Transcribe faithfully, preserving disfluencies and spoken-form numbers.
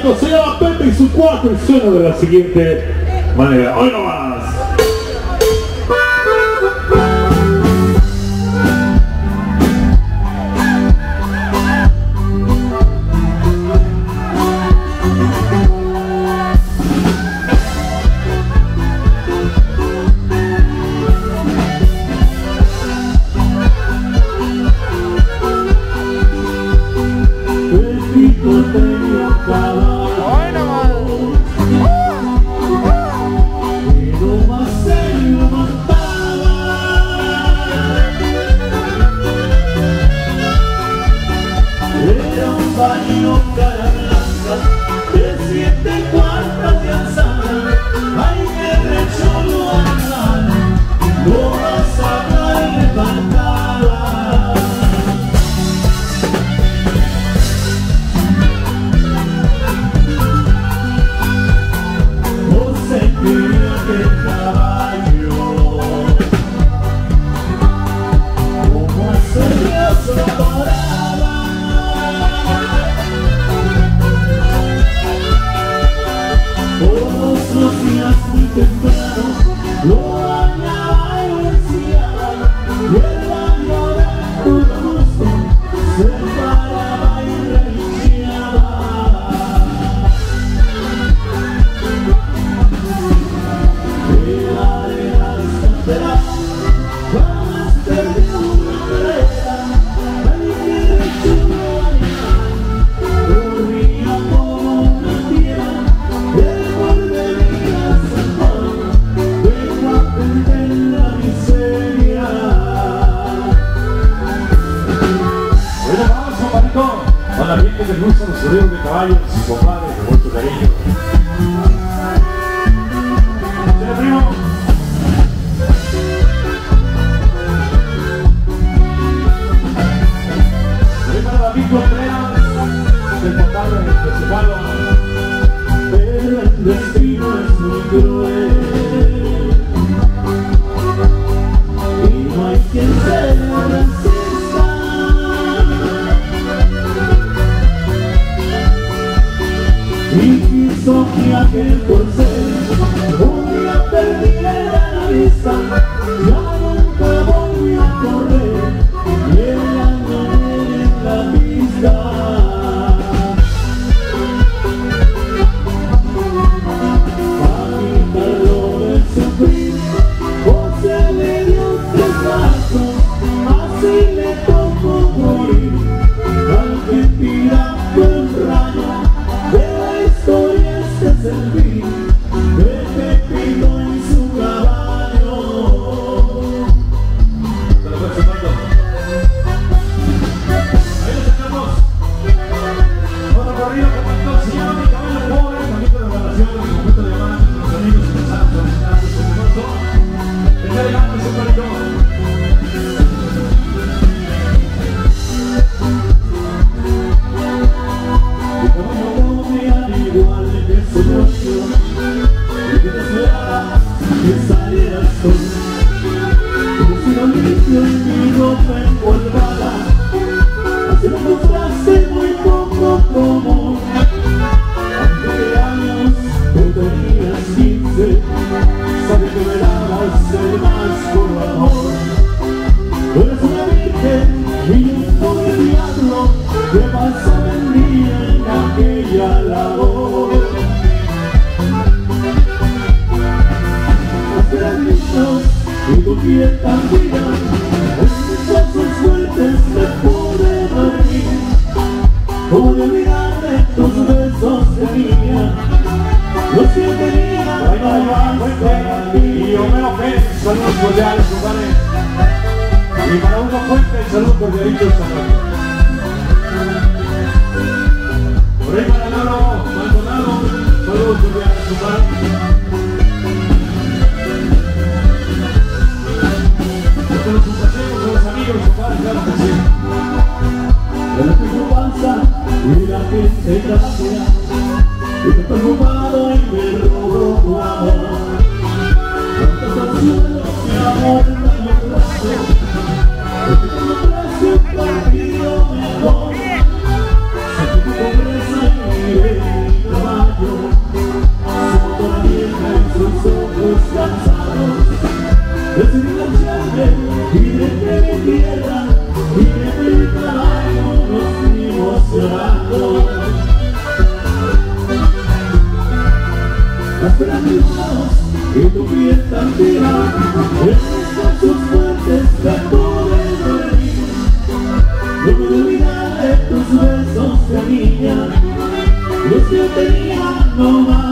amigos, se llama Pepe y su cuatro y suena de la siguiente manera. Hoy no más. Con la gente que les gustan los corridos de caballos y compadres de mucho cariño. ¡Sí, primo! Soy para David Contreras, del compadre del festival. Pero el destino es muy cruel y no hay quien se resista. Y quiso que aquel corcel un día perdiera la vista, ya nunca volvió a correr y el año en la pista. A quitarlo de sufrir, José le dio tres pasos, así le tocó morir, al que tira un rayo. Este es el fin de Pepito en su caballo. Te lo voy chupando. Ahí lo sacamos. Otro corrido que cuando se llama Mi Caballo Pobre, también con la grabación del conjunto de llamadas de los amigos que pasaron por el canal de su hermoso. Está llegando ese corrido. Que saliera el sol, como si no limpio en mi ropa empolvada, haciendo frase muy poco común. Hace años tú tenías quince, sabes que me dabas el más puro amor. Tú eres una virgen y un pobre diablo que pasaba el día en aquella labor. Y tu piel tan fina, en mis brazos fuertes me pude dormir. Como de olvidarme tus besos de niña, los que tenía para ti. Y yo me lo ofrezco, saludos cordiales, compadre. Y para Hugo Fuente, saludos cordialitos también. Por ahí para Lalo Maldonado, saludos cordiales, compadre. Nos pasemos con los amigos, compadre, claro que sí. El piso panza y la gente trasera, y te preocupado y me robó tu amor. Tantos anzuelos mi amor en el brazo, porque te encontraste un partido mejor. Sé que tu pobreza y mi vida para mi voz y tu piel tan fina, esos besos fuertes que pude dormir. No puedo olvidar de tus besos de niña, los que tenía no más.